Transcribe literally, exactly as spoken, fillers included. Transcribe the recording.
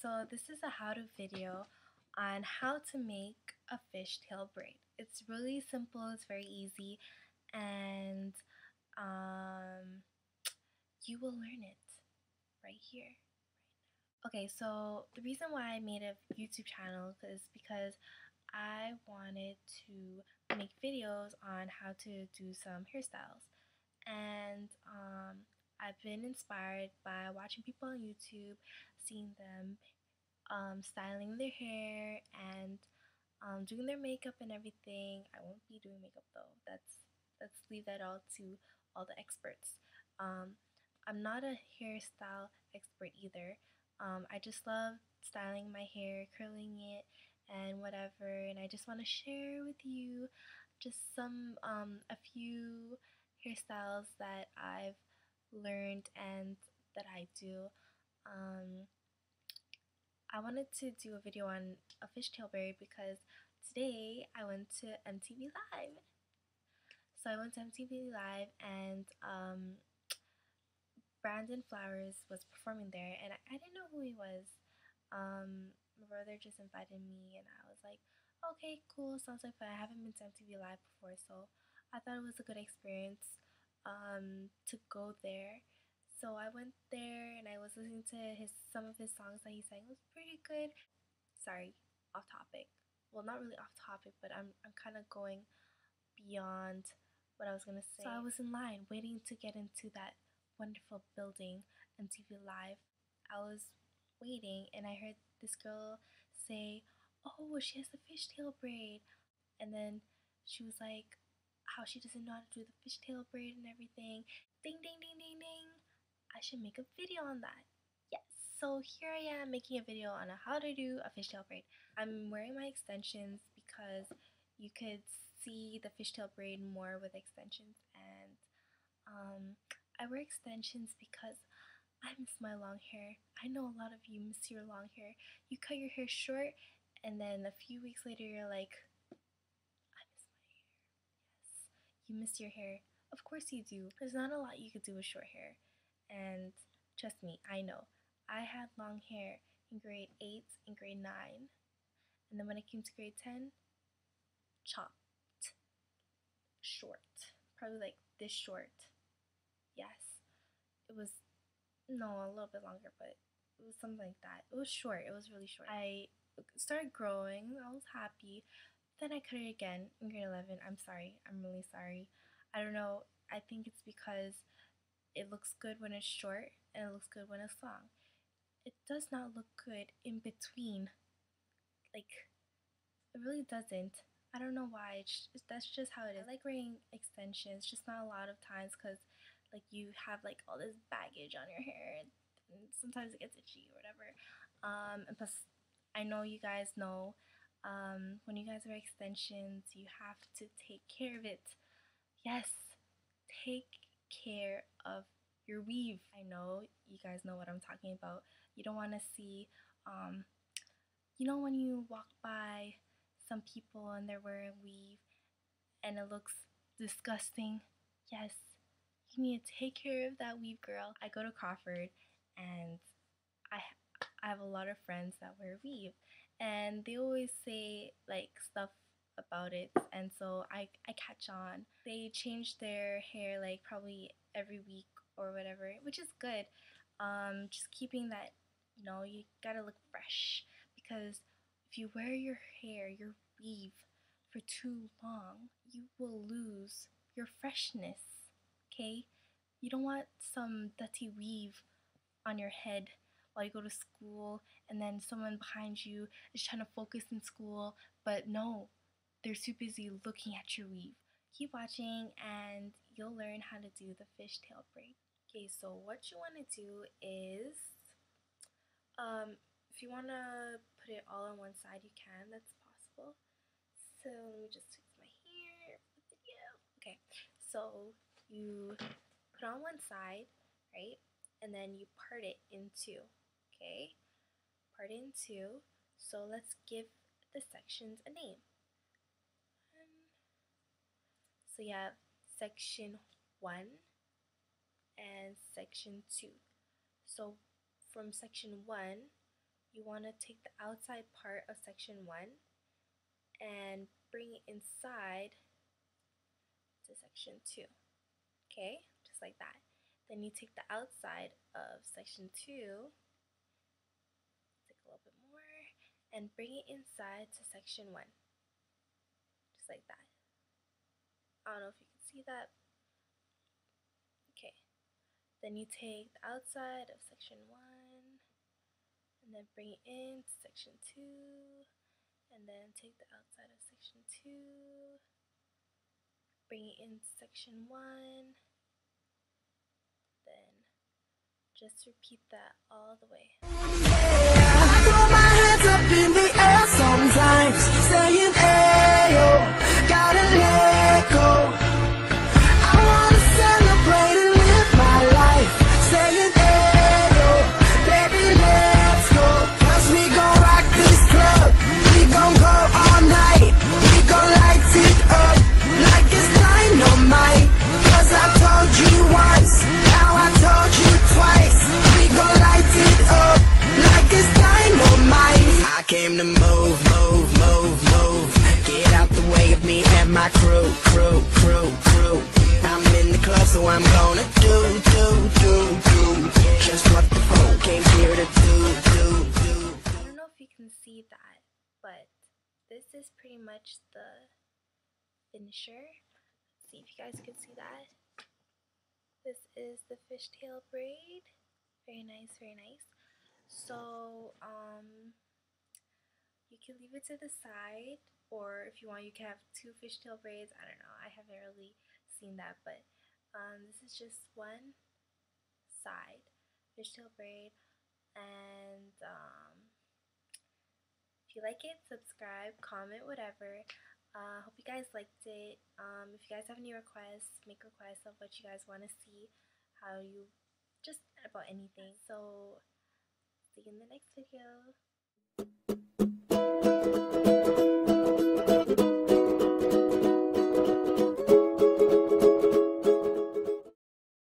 So this is a how-to video on how to make a fishtail braid. It's really simple, it's very easy, and um, you will learn it right here. Okay, so the reason why I made a YouTube channel is because I wanted to make videos on how to do some hairstyles. And um, I've been inspired by watching people on YouTube, seeing them um, styling their hair and um, doing their makeup and everything. I won't be doing makeup though. That's let's leave that all to all the experts. Um, I'm not a hairstyle expert either. Um, I just love styling my hair, curling it, and whatever. And I just want to share with you just some um, a few hairstyles that I've learned and that I do. Um, I wanted to do a video on a fishtail braid because today I went to M T V Live. So I went to M T V Live and um, Brandon Flowers was performing there, and I, I didn't know who he was. Um, my brother just invited me, and I was like, okay, cool, sounds like fun. I haven't been to M T V Live before, so I thought it was a good experience um, to go there. So I went there and I was listening to his some of his songs that he sang. It was pretty good. Sorry, off topic. Well, not really off topic, but I'm I'm kind of going beyond what I was gonna say. So I was in line waiting to get into that wonderful building, M T V Live. I was waiting and I heard this girl say, "Oh, she has the fishtail braid," and then she was like, how she doesn't know how to do the fishtail braid and everything. Ding, ding, ding, ding, ding. I should make a video on that. Yes, so here I am making a video on how to do a fishtail braid. I'm wearing my extensions because you could see the fishtail braid more with extensions, and um, I wear extensions because I miss my long hair. I know a lot of you miss your long hair. You cut your hair short and then a few weeks later you're like, I miss my hair. Yes, you miss your hair. Of course you do. There's not a lot you could do with short hair. And trust me, I know. I had long hair in grade eight and grade nine. And then when it came to grade ten, chopped. Short. Probably like this short. Yes. It was, no, a little bit longer, but it was something like that. It was short. It was really short. I started growing. I was happy. Then I cut it again in grade eleven. I'm sorry. I'm really sorry. I don't know. I think it's because it looks good when it's short and it looks good when it's long. It does not look good in between. Like, it really doesn't. I don't know why. It's just, that's just how it is. I like wearing extensions, just not a lot of times because like you have like all this baggage on your hair and, and sometimes it gets itchy or whatever. Um, and plus, I know you guys know um, when you guys wear extensions, you have to take care of it. Yes, take care of your weave. I know you guys know what I'm talking about. You don't want to see, um, you know, when you walk by some people and they're wearing weave and it looks disgusting. Yes, you need to take care of that weave, girl. I go to Crawford and I I have a lot of friends that wear weave and they always say like stuff about it, and so I, I catch on. They change their hair like probably every week or whatever, which is good. Um, just keeping that, you know, you gotta look fresh because if you wear your hair, your weave for too long, you will lose your freshness, okay? You don't want some dirty weave on your head while you go to school and then someone behind you is trying to focus in school, but no, they're too busy looking at your weave. Keep watching and you'll learn how to do the fishtail braid. Okay, so what you want to do is, um, if you want to put it all on one side, you can, that's possible. So let me just fix my hair for the video. Okay, so you put on one side, right? And then you part it in two, okay? Part it in two. So let's give the sections a name. Um, so you have section one and section two. So from section one, you want to take the outside part of section one and bring it inside to section two. Okay, just like that. Then you take the outside of section two, take a little bit more, and bring it inside to section one. Just like that. I don't know if you can see that. Okay. Then you take the outside of section one, and then bring it into section two, and then take the outside of section two, bring it into section one, then just repeat that all the way. I throw my hands up in the air sometimes, saying, ayo, gotta let go. I wanna celebrate and live my life, saying, ayo, baby, let's go. Cause we gon' rock this club, we gon' go all night, we gon' light it up like it's dynamite. Cause I told you once, now I told you twice, we gon' light it up like it's dynamite. I came to move, move, move, move. Get out the way of me and my crew, crew, crew, crew. I'm in the club, so I'm gonna do, do, do, do just what the phone came here to do, do, do. I don't know if you can see that, but this is pretty much the finisher. Let's see if you guys can see that. This is the fishtail braid. Very nice, very nice. So, um, you can leave it to the side, or if you want, you can have two fishtail braids. I don't know. I haven't really seen that, but um, this is just one side fishtail braid. And um, if you like it, subscribe, comment, whatever. I uh, hope you guys liked it. Um, if you guys have any requests, make requests of what you guys want to see, how you, just about anything. So, see you in the next video.